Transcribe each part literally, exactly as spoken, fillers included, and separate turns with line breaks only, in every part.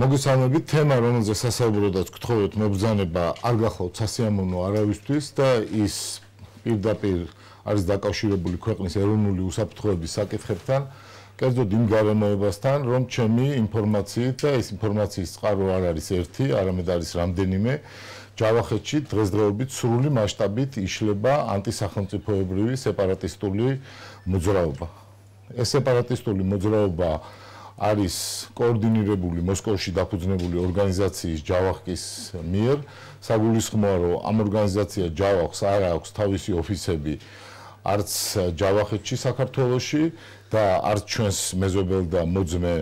მოგესალმებით, თემა, რომელზეც სასაუბროდაც გთხოვეთ, მებრძანება არ გახლავთ სასიამოვნო არავისთვის და ის პირდაპირ არის დაკავშირებული ქვეყნის ეროვნული უსაფრთხოების საკითხებთან, კერძოდ იმ გარემოებასთან, რომ ჩემი ინფორმაციით და ეს ინფორმაციის წყარო არ არის ერთი, არამედ არის რამდენიმე, ჯავახეთში დღესდღეობით სრული მასშტაბით იშლება ანტისახელმწიფოებრივი სეპარატისტული მოძრაობა. ეს სეპარატისტული მოძრაობა არის კოორდინირებული მოსკოვში დაფუძნებული ორგანიზაციის ჯავახკის მიერ. საგულისხმოა, რომ ამ ორგანიზაცია ჯავახს არ აქვს თავისი ოფისები არც ჯავახეთში საქართველოში და არც ჩვენს მეზობელ და მოძმე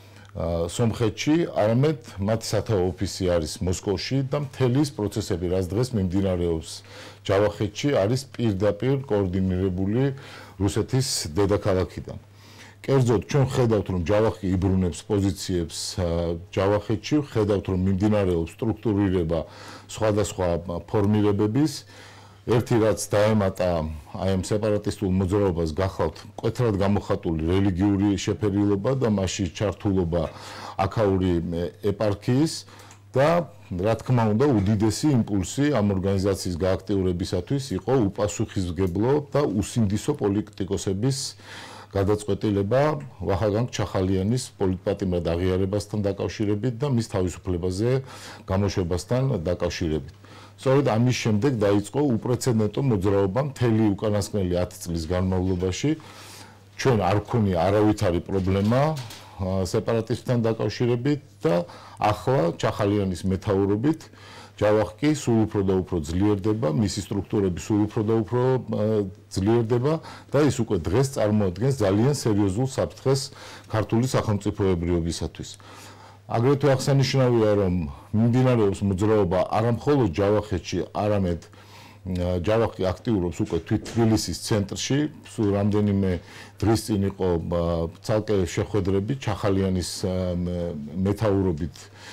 სომხეთში, არამედ მათი სათავო ოფისი არის მოსკოვში და მთელი ეს პროცესები, რაც დღეს მიმდინარეობს ჯავახეთში, არის პირდაპირ კოორდინირებული რუსეთის დედაქალაქიდან. კერძოდ ჩვენ ხედავთ, რომ ჯავახი იბრუნებს პოზიციებს ჯავახეთში, ხედავთ, რომ მიმდინარეობს სტრუქტურირება სხვადასხვა ფორმირებების. ერთი რაც დაემატა აი ამ სეპარატისტულ მოძრაობას გახლავთ მკვეთრად გამოხატული რელიგიური შეფერილობა და მასში ჩართულობა აქაური ეპარქიის და რა თქმა უნდა უდიდესი იმპულსი ამ ორგანიზაციის გააქტიურებისათვის იყო უპასუხისმგებლო და უსინდისო პოლიტიკოსების გადაწყვეტილება ვახაგან ჩახალიანის პოლიტპატიმრად აღიარებასთან დაკავშირებით და მის თავისუფლებაზე გამოშვებასთან დაკავშირებით. სწორედ ამის შემდეგ დაიწყო უპრეცედენტო მოძრაობა მთელი უკანასკნელი ათი წლის განმავლობაში. ჩვენ არ გვქონია არავითარი პრობლემა სეპარატისტთან დაკავშირებით და ახლა ჩახალიანის მეთაურობით ჯავახკი სულ უფრო და უფრო ძლიერდება, მისი სტრუქტურები სულ უფრო და უფრო ძლიერდება და ის უკვე დღეს წარმოადგენს ძალიან სერიოზულ საფრთხეს ქართული სახელმწიფოებრიობისათვის. აგრეთვე აღსანიშნავია, რომ მიმდინარეობს მოძრაობა არა მხოლოდ ჯავახეთში, არამედ ჯავახი აქტიურობს უკვე თვით თბილისის ცენტრში, სულ რამდენიმე დღის წინ იყო ცალკე შეხვედრები ჩახალიანის მეთაურობით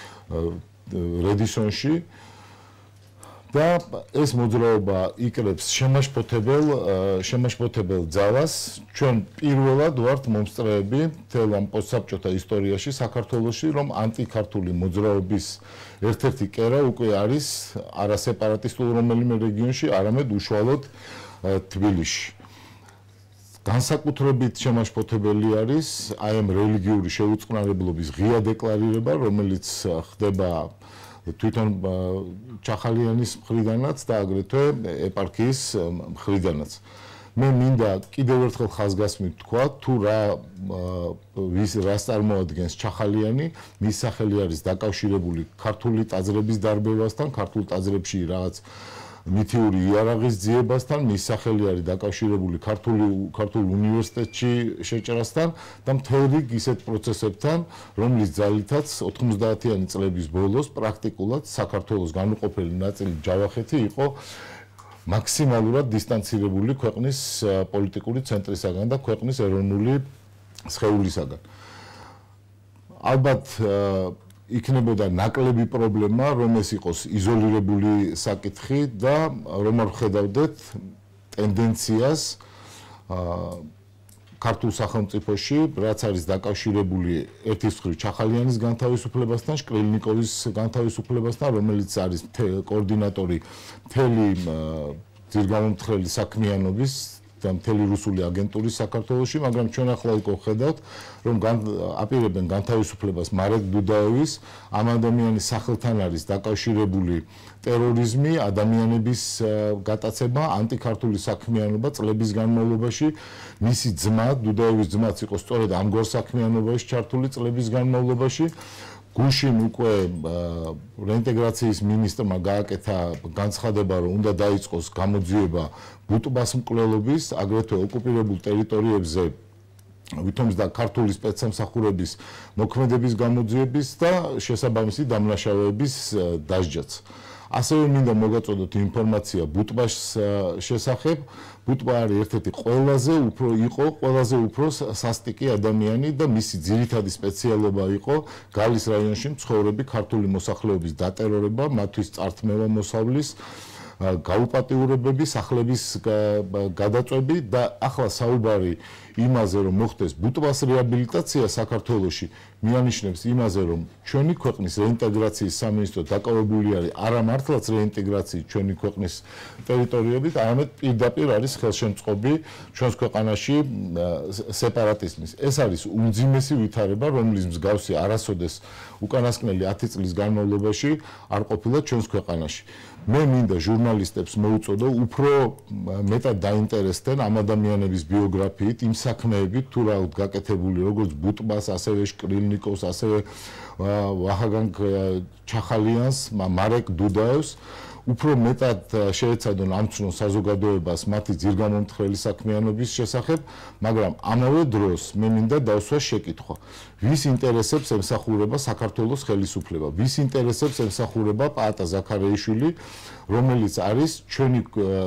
რედისონში და ეს მოძრაობა იკრებს შემაშფოთებელ შემაშფოთებელ ძალას. ჩვენ პირველად ვართ მომსწრეები მთელ ამ პოსტსაბჭოთა ისტორიაში საქართველოში, რომ ანტიქართული მოძრაობის ერთ-ერთი კერა უკვე არის არა სეპარატისტულ რომელიმე რეგიონში, არამედ უშუალოდ თბილისში. განსაკუთრებით შემაშფოთებელი არის აი ამ რელიგიური შეუწყნარებლობის ღია დეკლარირება, რომელიც ხდება თვითონ ჩახალიანის მხრიდანაც და აგრეთვე ეპარქიის მხრიდანაც. მე მინდა კიდევ ერთხელ ხაზგასმით თქვა, თუ რა ვის რას წარმოადგენს ჩახალიანი, მის სახელი არის დაკავშირებული ქართული ტაძრების დარბევასთან, ქართულ ტაძრებში რაღაც მითიური იარაღის ძიებასთან, მის სახელი არის დაკავშირებული ქართული ქართულ უნივერსიტეტში შეჭრასთან და მთელ რიგ ისეთ პროცესებთან, რომლის ძალითაც ოთხმოცდაათიანი წლების ბოლოს პრაქტიკულად საქართველოს განუყოფელი ნაწილი ჯავახეთი იყო მაქსიმალურად დისტანცირებული ქვეყნის პოლიტიკური ცენტრისაგან და ქვეყნის ეროვნული სხეულისაგან. ალბათ იქნებოდა ნაკლები პრობლემა, რომ ეს იყოს იზოლირებული საკითხი და რომ არ ვხედავდეთ ტენდენციას ქართულ სახელმწიფოში, რაც არის დაკავშირებული ერთის მხრივ ჩახალიანის განთავისუფლებასთან, შკრილნიკოვის განთავისუფლებასთან, რომელიც არის კოორდინატორი მთელი ძირგამომთხრელი საქმიანობის და მთელი რუსული აგენტურის საქართველოში, მაგრამ ჩვენ ახლა უკვე ვხედავთ, რომ აპირებენ განთავისუფლებას მარეკ დუდაევის, ამ ადამიანის სახელთან არის დაკავშირებული ტერორიზმი, ადამიანების გატაცება, ანტიქართული საქმიანობა წლების განმავლობაში. მისი ძმა, დუდაევის ძმაც იყო სწორედ ამგვარ საქმიანობაში ჩართული წლების განმავლობაში. გუშინ უკვე რეინტეგრაციის მინისტრმა გააკეთა განცხადება, რომ უნდა დაიწყოს გამოძიება ბუტბას მკვლელობის, აგრეთვე ოკუპირებულ ტერიტორიებზე ვითომის და ქართული სპეცსამსახურების მოქმედების გამოძიების და შესაბამისი დამნაშავეების დასჯაც. ასევე მინდა მოგაწოდოთ ინფორმაცია ბუტბას შესახებ. ბუტბა არის ერთ-ერთი ყველაზე უფრო იყო ყველაზე უფრო სასტიკი ადამიანი და მისი ძირითადი სპეციალობა იყო გალის რაიონში მცხოვრები ქართული მოსახლეობის დატერორება, მათთვის წართმევა მოსავლის გაუპატიურებები, სახლების გადაწვევები და ახლა საუბარი იმაზე, რომ მოხდეს ბუტბას რეაბილიტაცია საქართველოში, მიანიშნებს იმაზე, რომ ჩვენი ქვეყნის რეინტეგრაციის სამინისტრო დაკავებული არის არა მართლაც რეინტეგრაციით ჩვენი ქვეყნის ტერიტორიებით, არამედ პირდაპირ არის ხელშემწყობი ჩვენს ქვეყანაში სეპარატიზმის. ეს არის უმძიმესი ვითარება, რომლის მსგავსი არასოდეს უკანასკნელი ათი წლის განმავლობაში არ ყოფილა ჩვენს ქვეყანაში. მე მინდა ჟურნალისტებს მოუწოდო უფრო მეტად დაინტერესდნენ ამ ადამიანების ბიოგრაფიით, იმ საქმეებით, თუ რა გაკეთებული, როგორც ბუტბას, ასევე შკრილნიკოვს, ასევე ვაჰაგან ჩახალიანს, მარეკ დუდაევს, უფრო მეტად შეეცადონ ამცნონ საზოგადოებას მათი ძირგამომთხრელი საქმიანობის შესახებ, მაგრამ ამავე დროს მე მინდა დავსვა შეკითხვა. ვის ინტერესებს ემსახურება საქართველოს ხელისუფლება? ვის ინტერესებს ემსახურება პაატა ზაქარიაშვილი, რომელიც არის ჩვენი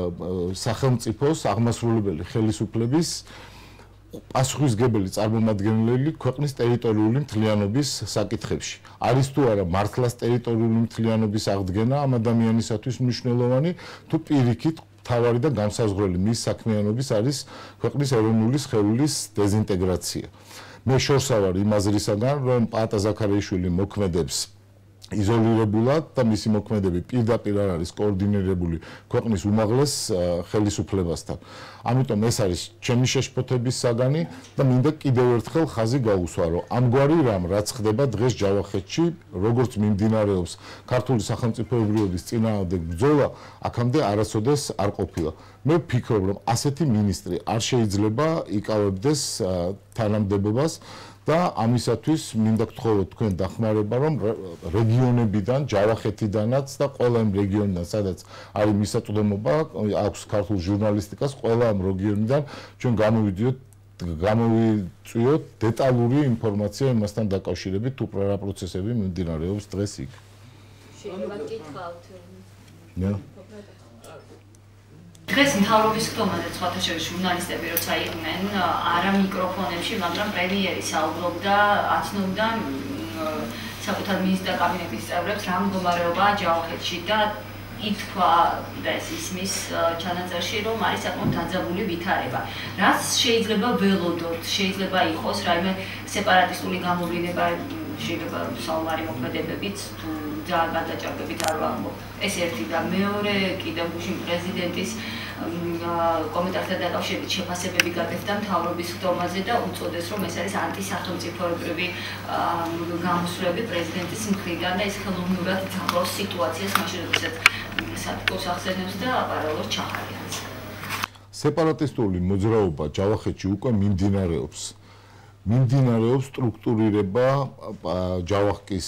სახელმწიფოს აღმასრულებელი ხელისუფლების პასუხისმგებელი წარმომადგენელი ქვეყნის ტერიტორიული მთლიანობის საკითხებში. არის თუ არა მართლაც ტერიტორიული მთლიანობის აღდგენა ამ ადამიანისათვის მნიშვნელოვანი, თუ პირიქით მთავარი და განსაზღვრელი მის საქმიანობის არის ქვეყნის ეროვნული სხეულის დეზინტეგრაცია. მე შორსა ვარ იმ აზრისაგან, რომ პაატა ზაქარიაშვილი მოქმედებს იზოლირებულად და მისი მოქმედები პირდაპირ არ არის კოორდინირებული ქვეყნის უმაღლეს ხელისუფლებასთან. ამიტომ ეს არის ჩემი შეშფოთების საგანი და მინდა კიდევ ერთხელ ხაზი გაუსვა, რომ ამგვარი რამ რაც ხდება დღეს ჯავახეთში, როგორც მიმდინარეობს ქართული სახელმწიფოებრიობის წინააღმდეგ ბრძოლა, აქამდე არასოდეს არ ყოფილა. მე ვფიქრობ, რომ ასეთი მინისტრი არ შეიძლება იკავებდეს თანამდებობას და ამისათვის მინდა გთხოვოთ თქვენ დახმარება, რომ რეგიონებიდან, ჯავახეთიდანაც და ყველა იმ რეგიონიდან, სადაც არის მისაწვდომობა, აქვს ქართულ ჟურნალისტიკას, ყველა ამ რეგიონიდან ჩვენ გამოვიდიოთ, გამოვიწვიოთ დეტალური ინფორმაცია იმასთან დაკავშირებით, თუ რა პროცესები მიმდინარეობს დღეს იქ.
შეიძლება გითხრათ?
ნე
დღეს მთავრობის ხდომაზე სხვათა შორის ჟურნალისტები როცა იყვნენ არა მიკროფონებში, მაგრამ პრემიერი საუბრობდა, აცნობდა საკუთარ მინისტრთა კაბინეტის წევრებს რა მდგომარეობაა ჯავახეთში და ითქვა და ეს ისმის ჩანაწერში, რომ არის საკმაოდ დაძაბული ვითარება. რაც შეიძლება ველოდოთ, შეიძლება იყოს რაიმე სეპარატისტული გამოვლინება, შეიძლება საომარი მოქმედებებით თუ ძალიან გადაჭარბებით არ ვამბობ. ეს ერთი და მეორე კიდევ გუშინ პრეზიდენტის კომენტართან დაკავშირებით შეფასებები გაკეთდა მთავრობის ხდომაზე და უწოდეს, რომ ეს არის ანტისახელმწიფოებრივი გამოსვლები პრეზიდენტის მხრიდან და ის ხელოვნურად ძაბავს სიტუაციას, მაშინ როდესაც სათბოს ახსენებს და პარალელურად ჩახალიანს.
სეპარატისტული მოძრაობა ჯავახეთში უკვე მიმდინარეობს. მიმდინარეობს სტრუქტურირება ჯავახკის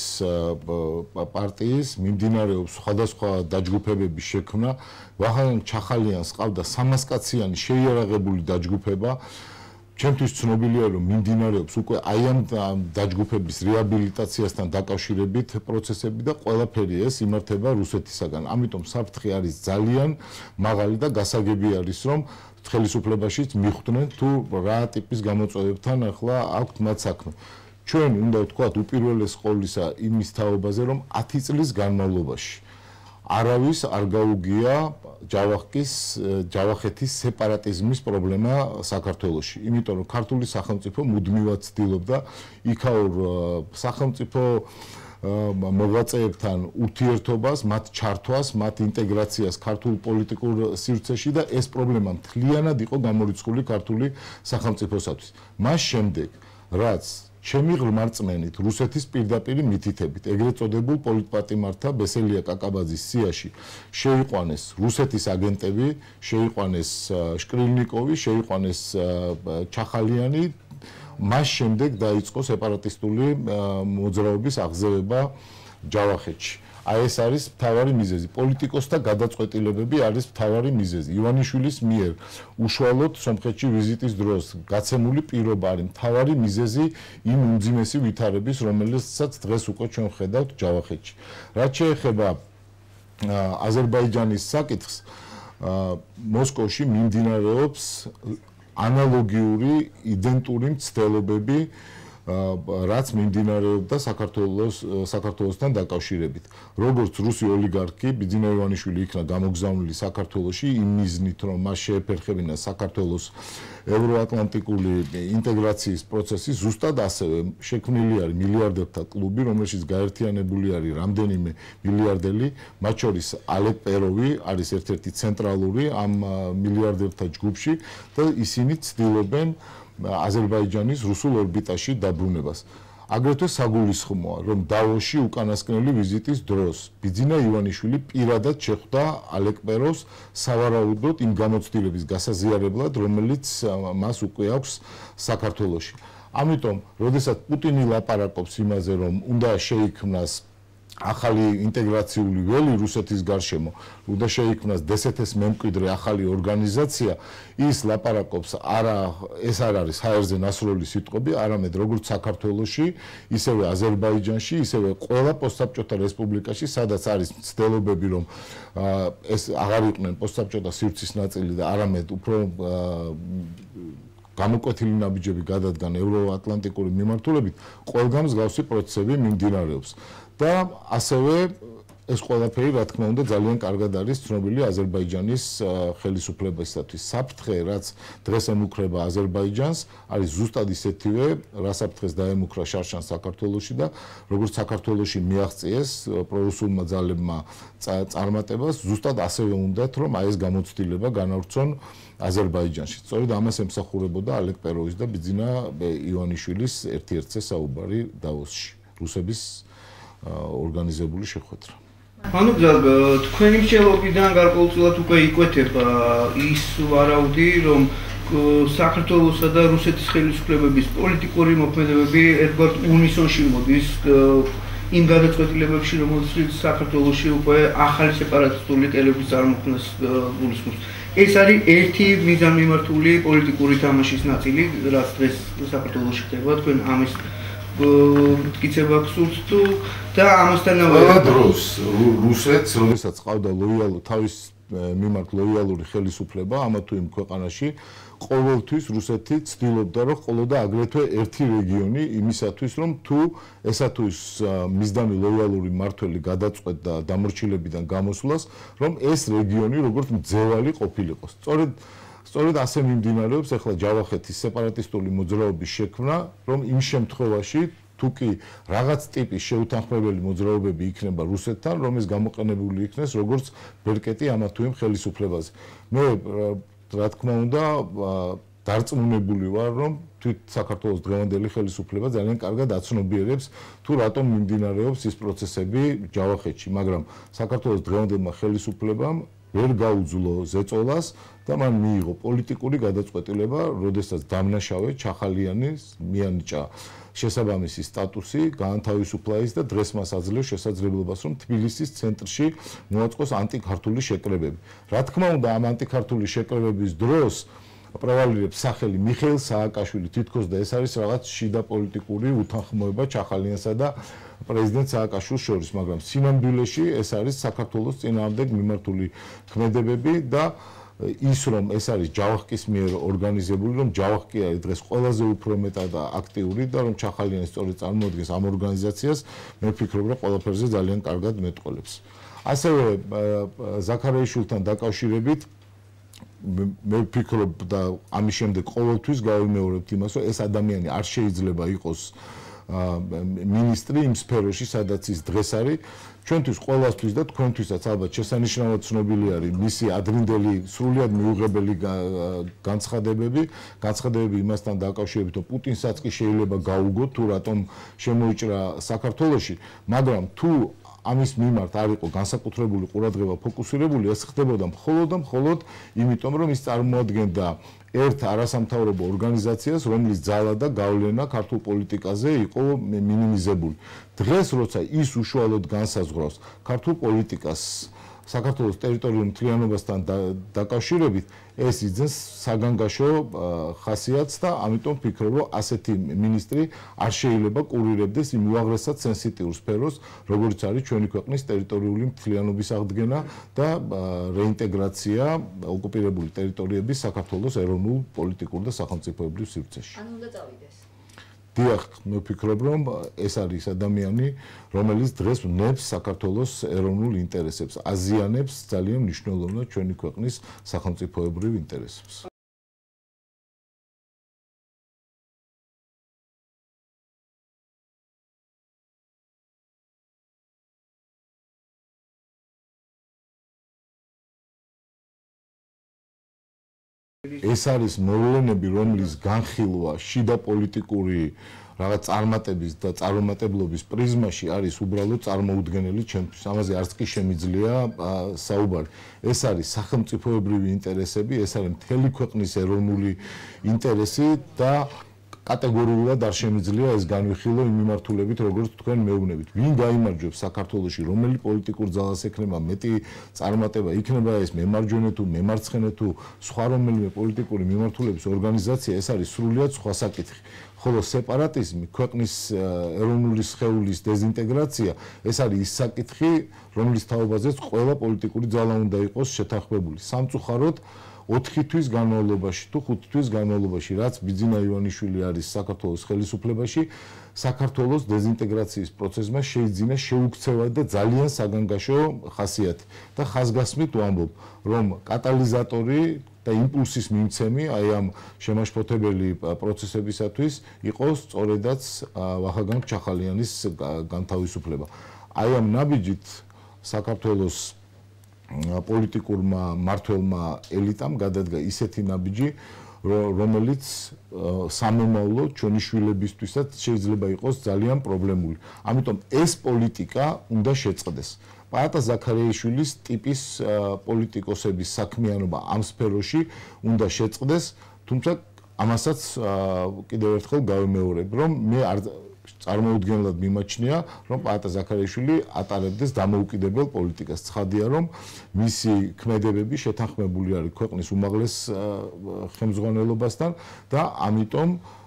პარტიის, მიმდინარეობს სხვადასხვა დაჯგუფებების შექმნა. ვაჰაგან ჩახალიანს ყავდა სამას კაციანი შეიარაღებული დაჯგუფება. ჩემთვის ცნობილია, რომ მიმდინარეობს უკვე აი ამ დაჯგუფების რეაბილიტაციასთან დაკავშირებით პროცესები და ყველაფერი ეს იმართება რუსეთისაგან. ამიტომ საფრთხე არის ძალიან მაღალი და გასაგები არის, რომ ხელისუფლებაშიც მიხვდნენ თუ რა ტიპის გამოწვევებთან ახლა აქვთ მათ საქმე. ჩვენ უნდა ვთქვათ უპირველეს ყოვლისა იმის თაობაზე, რომ ათი წლის განმავლობაში არავის არ გაუგია ჯავახკის ჯავახეთის სეპარატიზმის პრობლემა საქართველოში. იმიტომ რომ ქართული სახელმწიფო მუდმივად ცდილობდა იქაურ სახელმწიფო მოღვაწეებთან ურთიერთობას, მათ ჩართვას, მათ ინტეგრაციას ქართულ პოლიტიკურ სივრცეში და ეს პრობლემა მთლიანად იყო გამორიცხული ქართული სახელმწიფოსათვის. მას შემდეგ, რაც ჩემი ღრმა რწმენით რუსეთის პირდაპირი მითითებით, ეგრეთ წოდებულ პოლიტპატიმართა ბესელია კაკაბაძის სიაში შეიყვანეს რუსეთის აგენტები, შეიყვანეს შკრილნიკოვი, შეიყვანეს ჩახალიანი, მას შემდეგ დაიწყო სეპარატისტული მოძრაობის აღზევება ჯავახეთში. აი ეს არის მთავარი მიზეზი. პოლიტიკოსთა გადაწყვეტილებები არის მთავარი მიზეზი. ივანიშვილის მიერ უშუალოდ სომხეთში ვიზიტის დროს გაცემული პირობა არის მთავარი მიზეზი იმ უმძიმესი ვითარების, რომელსაც დღეს უკვე ჩვენ ვხედავთ ჯავახეთში. რაც შეეხება აზერბაიჯანის საკითხს, მოსკოვში მიმდინარეობს ანალოგიური იდენტური მცდელობები რაც მიმდინარეობდა საქართველოს საქართველოსთან დაკავშირებით. როგორც რუსი ოლიგარქი ბიძინა ივანიშვილი იქნა გამოგზავნილი საქართველოში იმ მიზნით, რომ მას შეეფერხებინა საქართველოს ევროატლანტიკური ინტეგრაციის პროცესი, ზუსტად ასევე შექმნილი არის მილიარდერთა კლუბი, რომელშიც გაერთიანებული არის რამდენიმე მილიარდელი, მათ შორის ალეკ პეროვი არის ერთ-ერთი ცენტრალური ამ მილიარდერთა ჯგუფში და ისინი ცდილობენ აზერბაიჯანის რუსულ ორბიტაში დაბრუნებას. აგრეთვე საგულისხმოა, რომ დავოში უკანასკნელი ვიზიტის დროს ბიძინა ივანიშვილი პირადად შეხვდა ალეკ პეროვს სავარაუდოდ იმ გამოცდილების გასაზიარებლად, რომელიც მას უკვე აქვს საქართველოში. ამიტომ, როდესაც პუტინი ლაპარაკობს იმაზე, რომ უნდა შეიქმნას ახალი ინტეგრაციული ველი რუსეთის გარშემო, უნდა შეიქმნას დსთ-ს მემკვიდრე ახალი ორგანიზაცია, ის ლაპარაკობს არა ეს არ არის ჰაერზე ნასროლი სიტყვები, არამედ როგორც საქართველოში, ისევე აზერბაიჯანში, ისევე ყველა პოსტსაბჭოთა რესპუბლიკაში, სადაც არის მცდელობები, რომ ეს აღარ იყვნენ პოსტსაბჭოთა სივრცის ნაწილი და არამედ უფრო გამოკვეთილი ნაბიჯები გადადგან ევროატლანტიკური მიმართულებით, ყველგან მსგავსი პროცესები მიმდინარეობს. და ასევე ეს ყველაფერი, რა თქმა უნდა, ძალიან კარგად არის ცნობილი აზერბაიჯანის ხელისუფლებისათვის. საფრთხე, რაც დღეს ემუქრება აზერბაიჯანს, არის ზუსტად ისეთივე, რა საფრთხეს დაემუქრა შარშან საქართველოში და როგორც საქართველოში მიაღწიეს პრორუსულმა ძალებმა წარმატებას, ზუსტად ასევე უნდათ, რომ აი ეს გამოცდილება განავრცონ აზერბაიჯანში. სწორედ ამას ემსახურებოდა ალეკ პეროვის და ბიძინა ივანიშვილის ერთ-ერთზე საუბარი დავოსში, რუსების ორგანიზებული შეხვედრა.
ანუ თქვენი მშელობიდან გარკვეულწილად უკვე იკვეთება ის ვარაუდი, რომ საქართველოსა და რუსეთის ხელისუფლებების პოლიტიკური მოქმედებები ერთგვარ უნისონში მოდის იმ გადაწყვეტილებებში, რომელთაც საქართველოში უკვე ახალი სეპარატისტული კერების წარმოქმნას გულისხმობს. ეს არის ერთი მიზანმიმართული პოლიტიკური თამაშის ნაწილი, რაც დღეს საქართველოში ხდება, თქვენ ამის გიცება გსურთ თუ და ამასთანავე
დროს რუსეთს, როდესაც ყავდა ლოიალო თავის მიმართ ლოიალური ხელისუფლება ამა თუ იმ ქვეყანაში, ყოველთვის რუსეთი ცდილობდა, რომ ყოლოდა აგრეთვე ერთი რეგიონი იმისათვის, რომ თუ ესა თუ ის მისდამი ლოიალური მმართველი გადაწყვეტდა დამორჩილებიდან გამოსვლას, რომ ეს რეგიონი როგორც მძევალი ყოფილიყო. სწორედ სწორედ ასე მიმდინარეობს ახლა ჯავახეთის სეპარატისტული მოძრაობის შექმნა, რომ იმ შემთხვევაში თუ კი რაღაც ტიპის შეუთანხმებელი მოძრაობები იქნება რუსეთთან, რომ ეს გამოყენებული იქნეს როგორც ბერკეტი ამა თუ იმ ხელისუფლებაზე. მე რა თქმა უნდა დარწმუნებული ვარ, რომ თვით საქართველოს დღევანდელი ხელისუფლება ძალიან კარგად აცნობიერებს თუ რატომ მიმდინარეობს ის პროცესები ჯავახეთში, მაგრამ საქართველოს დღევანდელმა ხელისუფლებამ ვერ გაუძლო ზეწოლას და მან მიიღო პოლიტიკური გადაწყვეტილება, როდესაც დამნაშავე ჩახალიანის მიანიჭა შესაბამისი სტატუსი, გაანთავისუფლა ის და დღეს მას აძლევს შესაძლებლობას, რომ თბილისის ცენტრში მოაწყოს ანტიქართული შეკრებები. რა თქმა უნდა, ამ ანტიქართული შეკრებების დროს პრავალირებს სახელი მიხეილ სააკაშვილი თითქოს და ეს არის რაღაც შიდა პოლიტიკური უთანხმოება ჩახალიანსა და პრეზიდენტ სააკაშვილის შორის, მაგრამ სინამდვილეში ეს არის საქართველოს წინააღმდეგ მიმართული ქმედებები და ის რომ ეს არის ჯავახკის მიერ ორგანიზებული, რომ ჯავახკი არის დღეს ყველაზე უფრო მეტად აქტიური და რომ ჩახალიანი სწორედ წარმოადგენს ამ ორგანიზაციას, მე ვფიქრობ, რომ ყველაფერზე ძალიან კარგად მეტყოლებს. ასევე ზაქარიაშვილთან დაკავშირებით მე ვფიქრობ და ამის შემდეგ ყოველთვის გავიმეორებთ იმას, რომ ეს ადამიანი არ შეიძლება იყოს მინისტრი იმ სფეროში, სადაც ის დღეს არის. ჩვენთვის ყველასთვის და თქვენთვისაც ალბათ შესანიშნავად ცნობილი არის მისი ადრინდელი სრულიად მიუღებელი განცხადებები, განცხადებები იმასთან დაკავშირებით, რომ პუტინსაც კი შეიძლება გაუგოთ თუ რატომ შემოიჭრა საქართველოში, მაგრამ თუ ამის მიმართ არ იყო განსაკუთრებული ყურადღება ფოკუსირებული, ეს ხდებოდა მხოლოდ და მხოლოდ იმიტომ, რომ ის წარმოადგენდა ერთ არასამთავრობო ორგანიზაციას, რომლის ძალა და გავლენა ქართულ პოლიტიკაზე იყო მინიმიზებული. დღეს, როცა ის უშუალოდ განსაზღვრავს ქართულ პოლიტიკას საქართველოს ტერიტორიულ მთლიანობასთან დაკავშირებით, ეს იძენს საგანგაშო ხასიათს და ამიტომ ვფიქრობ, რომ ასეთი მინისტრი არ შეიძლება კურირებდეს იმ უაღრესად სენსიტიურ სფეროს, როგორც არის ჩვენი ქვეყნის ტერიტორიული მთლიანობის აღდგენა და რეინტეგრაცია ოკუპირებული ტერიტორიების საქართველოს ეროვნულ პოლიტიკურ და სახელმწიფოებრივ სივრცეში.
ანუ უნდა წავიდეს.
დიახ, მე ვფიქრობ, რომ ეს არის ადამიანი, რომელიც დღეს ვნებს საქართველოს ეროვნულ ინტერესებს, აზიანებს ძალიან მნიშვნელოვნად ჩვენი ქვეყნის სახელმწიფოებრივ ინტერესებს. ეს არის მოვლენები, რომლის განხილვა შიდა პოლიტიკური რაღაც წარმატების და წარუმატებლობის პრიზმაში არის უბრალოდ წარმოუდგენელი ჩემთვის. ამაზე არც კი შემიძლია საუბარი. ეს არის სახელმწიფოებრივი ინტერესები, ეს არის მთელი ქვეყნის ეროვნული ინტერესი და კატეგორიულად არ შემიძლია ეს განვიხილო იმ მიმართულებით, როგორც თქვენ მეუბნებით. ვინ გაიმარჯვებს საქართველოში, რომელი პოლიტიკურ ძალას ექნება მეტი წარმატება, იქნება ეს მემარჯვენე თუ მემარცხენე თუ სხვა რომელიმე პოლიტიკური მიმართულების ორგანიზაცია, ეს არის სრულიად სხვა საკითხი. ხოლო სეპარატიზმი, ქვეყნის ეროვნული სხეულის დეზინტეგრაცია, ეს არის ის საკითხი, რომლის თაობაზეც ყველა პოლიტიკური ძალა უნდა იყოს შეთანხმებული. სამწუხაროდ ოთხი თვის განმავლობაში თუ ხუთი თვის განმავლობაში, რაც ბიძინა ივანიშვილი არის საქართველოს ხელისუფლებაში, საქართველოს დეზინტეგრაციის პროცესმა შეიძინა შეუქცევად და ძალიან საგანგაშო ხასიათი. და ხაზგასმით ვამბობ, რომ კატალიზატორი და იმპულსის მიმცემი აი ამ შემაშფოთებელი პროცესებისათვის იყო სწორედაც ვახაგან ჩახალიანის განთავისუფლება. აი ამ ნაბიჯით საქართველოს პოლიტიკურმა მმართველმა ელიტამ გადადგა ისეთი ნაბიჯი, რომელიც სამომავლო ჩვენი შვილებისთვისაც შეიძლება იყოს ძალიან პრობლემული. ამიტომ ეს პოლიტიკა უნდა შეწყდეს. პაატა ზაქარიაშვილის ტიპის პოლიტიკოსების საქმიანობა ამ სფეროში უნდა შეწყდეს, თუმცა ამასაც კიდევ ერთხელ გავიმეორებ, რომ მე არ წარმოუდგენლად მიმაჩნია, რომ პაატა ზაქარიაშვილი ატარებდეს დამოუკიდებელ პოლიტიკას. ცხადია, რომ მისი ქმედებები შეთანხმებული არის ქვეყნის უმაღლეს ხელმძღვანელობასთან და ამიტომ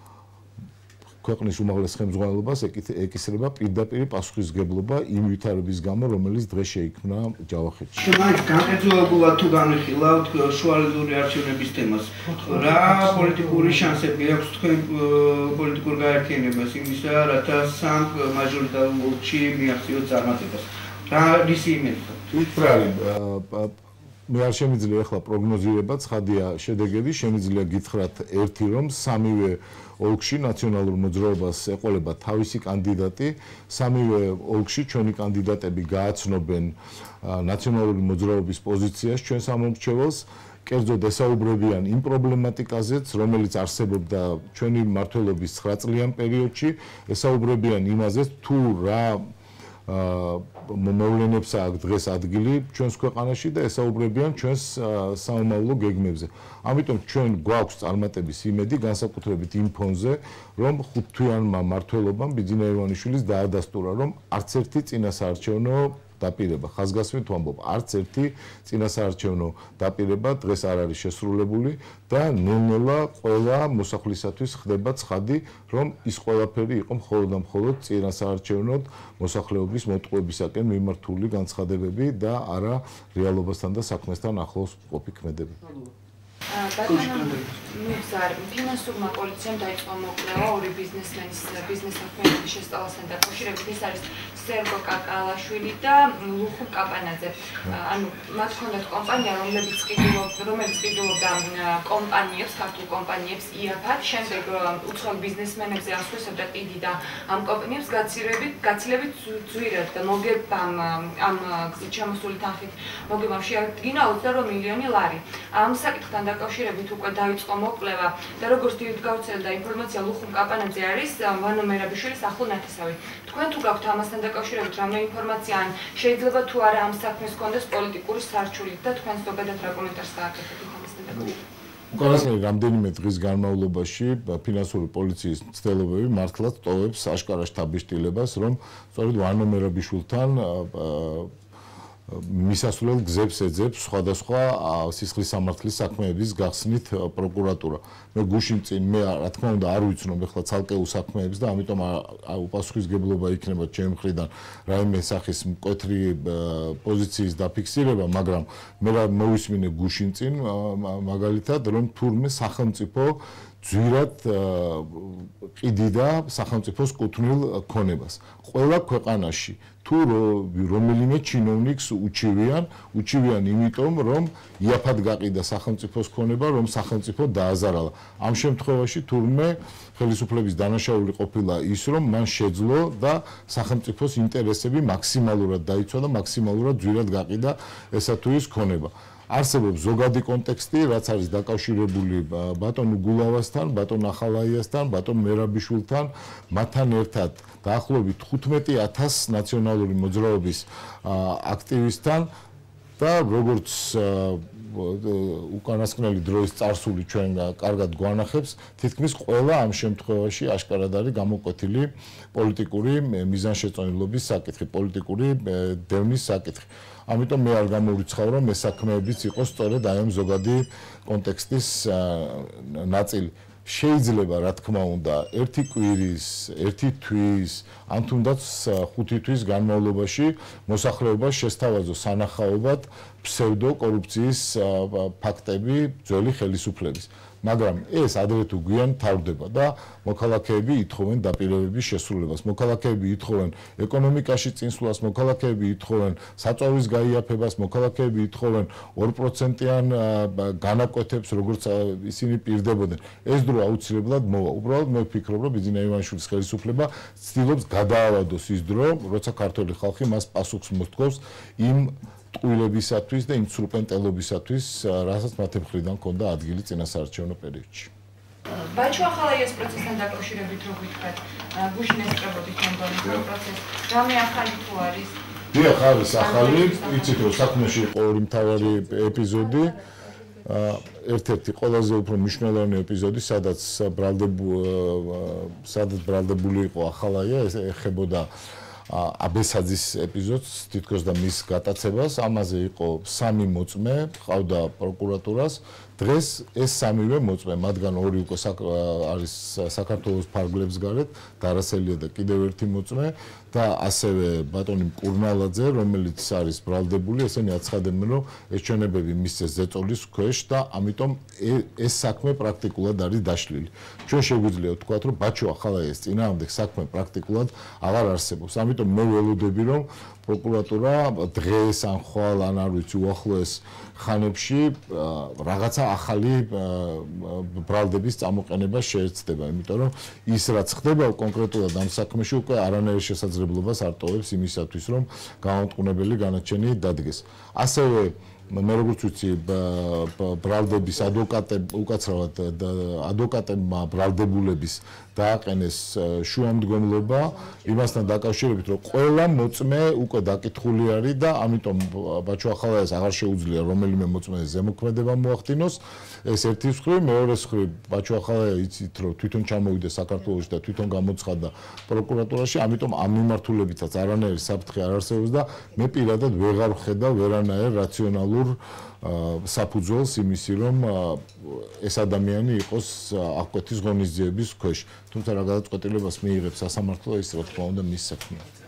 ქვეყნის უმაღლეს ხელმძღვანელობას ეკისრება პირდაპირ პასუხისმგებლობა იმ ვითარების გამო, რომელიც დღეს შეიქმნა ჯავახეთში.
მაინც განხეთქილებულად თუ განვიხილავთ შუალედური არჩევნების თემას, რა პოლიტიკური შანსები აქვს თქვენ პოლიტიკურ გაერთიანებას იმისა, რათა სამ მაჟორიტარულ ოლქში მიაღწიოთ წარმატებას? რა რისი იმედია?
უბრალოდ მე არ შემიძლია ახლა პროგნოზირება, ცხადია შედეგები, შემიძლია გითხრათ ერთი, რომ სამივე ოლქში ნაციონალურ მოძრაობას ეყოლება თავისი კანდიდატი, სამივე ოლქში ჩვენი კანდიდატები გააცნობენ ნაციონალური მოძრაობის პოზიციას ჩვენ სამომრჩეველს, კერძოდ ესაუბრებიან იმ პრობლემატიკაზეც, რომელიც არსებობდა ჩვენი მმართველობის ცხრა წლიან პერიოდში, ესაუბრებიან იმაზეც, თუ რა მოვლენებს აქვს დღეს ადგილი ჩვენს ქვეყანაში და ესაუბრებიან ჩვენს სამომავლო გეგმებზე. ამიტომ ჩვენ გვაქვს წარმატების იმედი, განსაკუთრებით იმ ფონზე, რომ ხუთთვიანმა მმართველობამ ბიძინა ივანიშვილის დაადასტურა, რომ არც ერთი წინასაარჩევნო დაპირება, ხაზგასმით ვამბობ, არც ერთი წინასაარჩევნო დაპირება დღეს არ არის შესრულებული და ნელ-ნელა ყველა მოსახლისათვის ხდება ცხადი, რომ ის ყველაფერი იყო მხოლოდ და მხოლოდ წინასაარჩევნოდ მოსახლეობის მოტყუებისაკენ მიმართული განცხადებები და არა რეალობასთან და საქმესთან ახლოს მყოფი ქმედებები.
მიგზარ ფინანსურმა პოლიციამ დაიწყო მოკვლევა ორი ბიზნესმენის ბიზნეს საქმიანობის შესწავლასთან დაკავშირებით. ეს არის სერგო კაკალაშვილი და ლუხუ კაპანაძე. ანუ მათ ჰქონდათ კომპანია, რომელიც ყიდულობდა, რომელიც ყიდულობდა კომპანიებს, ქართულ კომპანიებს იაფად, შემდეგ უცხოელ ბიზნესმენებზე ასხვისებდა ყიდი და ამ კომპანიებს გაცილებით, გაცილებით ძვირად და მოგებამ ამ გზით ჩამოსული თანხით მოგებამ შეადგინა ოცდაორი მილიონი ლარი. ამ საკითხთან დაკავშირებით უკვე დაიწყო მოკვლევა და როგორც დიდ გავრცელდა ინფორმაცია, ლუხუმ კაპანაძე არის ვანო მერაბიშვილის ახლო ნათესავი. თქვენ თუ გაქვთ ამასთან დაკავშირებით რამე ინფორმაცია, ან შეიძლება თუ არა ამ საქმეს ჰქონდეს პოლიტიკური სარჩული და თქვენ ზოგადად რა კომენტარს გააკეთებთ ამასთან დაკავშირებით?
უკანასკნელი რამდენიმე დღის განმავლობაში ფინანსური პოლიციის მცდელობები მართლაც ტოვებს აშკარა შთაბეჭდილებას, რომ სწორედ ვანო მერაბიშვილთან მისასვლელ გზებს ეძებს სხვადასხვა სისხლის სამართლის საქმეების გახსნით პროკურატურა. მე გუშინ წინ მე რა თქმა უნდა არ ვიცნობ ახლა ცალკეულ საქმეებს და ამიტომ უპასუხისმგებლობა იქნება ჩემი მხრიდან რაიმე სახის მკვეთრი პოზიციის დაფიქსირება, მაგრამ მე რა მოვისმინე გუშინ წინ მაგალითად, რომ თურმე სახელმწიფო ძვირად ყიდი და სახელმწიფოს კუთვნილ ქონებას. ყველა ქვეყანაში თუ რომელიმე ჩინოვნიკს უჩივიან, უჩივიან იმიტომ, რომ იაფად გაყიდა სახელმწიფოს ქონება, რომ სახელმწიფო დააზარალა. ამ შემთხვევაში თურმე ხელისუფლების დანაშაული ყოფილა ის, რომ მან შეძლო და სახელმწიფოს ინტერესები მაქსიმალურად დაიცვა და მაქსიმალურად ძვირად გაყიდა ესა თუ ის ქონება. არსებობს ზოგადი კონტექსტი, რაც არის დაკავშირებული ბატონ უგულავასთან, ბატონ ახალაიასთან, ბატონ მერაბიშვილთან, მათთან ერთად დაახლოებით თხუთმეტი ათას ნაციონალური მოძრაობის აქტივისტთან და როგორც უკანასკნელი დროის წარსული ჩვენ კარგად გვანახებს, თითქმის ყველა ამ შემთხვევაში აშკარად არის გამოკვეთილი პოლიტიკური მიზანშეწონილობის საკითხი, პოლიტიკური დევნის საკითხი. ამიტომ მე არ გამოვიცხავ, რომ ეს საქმეებიც იყოს სწორედ აი ამ ზოგადი კონტექსტის ნაწილი. შეიძლება, რა თქმა უნდა, ერთი კვირის, ერთი თვის, ან თუნდაც ხუთი თვის განმავლობაში მოსახლეობას შესთავაზოს სანახაობად ფსევდო კორუფციის ფაქტები ძველი ხელისუფლების. მაგრამ ეს ადრე თუ გვიან თავდება და მოქალაქეები ითხოვენ დაპირებების შესრულებას. მოქალაქეები ითხოვენ ეკონომიკაში წინსვლას, მოქალაქეები ითხოვენ საწვავის გაიაფებას, მოქალაქეები ითხოვენ ორ პროცენტიან განაკვეთებს, როგორც ისინი პირდებოდნენ. ეს დრო აუცილებლად მოვა. უბრალოდ მე ვფიქრობ, რომ ბიძინა ივანიშვილის ხელისუფლება ცდილობს გადაავადოს ის დრო, როცა ქართული ხალხი მას პასუხს მოსთხოვს იმ ტყუილებისათვის და იმ სრულპენტელობისათვის, რასაც მათი მხრიდან ჰქონდა ადგილი წინასაარჩევნო პერიოდში.
ბაჩო ახალაიას პროცესთან დაკავშირებით რო გითხრათ, გუშინ ესწრებოდით ამ პროცესს, რამე ახალი თუ არის?
დიახ, არის ახალი, იცით რომ საქმეში იყო ორი მთავარი ეპიზოდი. ერთ-ერთი ყველაზე უფრო მნიშვნელოვანი ეპიზოდი, სადაც ბრალდებული სადაც ბრალდებული იყო ახალაია, ეხებოდა აბესაძის ეპიზოდს, თითქოს და მის გატაცებას. ამაზე იყო სამი მოწმე, ყავდა პროკურატურას. დღეს ეს სამივე მოწმე, მათგან ორი უკვე არის საქართველოს ფარგლებს გარეთ, დარასელია და კიდევ ერთი მოწმე და ასევე ბატონი მკურნალაძე, რომელიც არის ბრალდებული, ესენი აცხადებენ, რომ ეს ჩვენებები მისცეს ზეწოლის ქვეშ და ამიტომ ეს საქმე პრაქტიკულად არის დაშლილი. ჩვენ შეგვიძლია ვთქვათ, რომ ბაჩო ახალაიას წინააღმდეგ საქმე პრაქტიკულად აღარ არსებობს. ამიტომ მე ველოდები, რომ პროკურატურა დღეს ან ხვალ ან არ ვიცი უახლოეს ხანებში რაღაცა ახალი ბრალდების წამოყენება შეეცდება, იმიტომ რომ ის რაც ხდება კონკრეტულად ამ საქმეში უკვე არანაირ შესაძლებლობას არ ტოვებს იმისათვის, რომ გამომტყუნებელი განაჩენი დადგეს. ასევე მე როგორც ვიცი, ბრალდების ადვოკატები, უკაცრავად ადვოკატებმა ბრალდებულების დააყენეს შუამდგომლობა იმასთან დაკავშირებით, რომ ყველა მოწმე უკვე დაკითხული არის და ამიტომ ბაჩო ახალაიას აღარ შეუძლია რომელიმე მოწმეს ზემოქმედება მოახდინოს. ეს ერთი მხრივ, მეორე მხრივ, ბაჩო ახალაია იცით, რომ თვითონ ჩამოვიდა საქართველოში და თვითონ გამოცხადდა პროკურატურაში, ამიტომ ამ მიმართულებითაც არანაირი საფრთხე არ არსებობს და მე პირადად ვეღარ ვხედავ ვერანაირ რაციონალურ საფუძველს იმისი, რომ ეს ადამიანი იყოს აღკვეთის ღონისძიების ქვეშ. თუმცა რა გადაწყვეტილებას მიიღებს სასამართლო, ის რა თქმა უნდა მის საქმეა.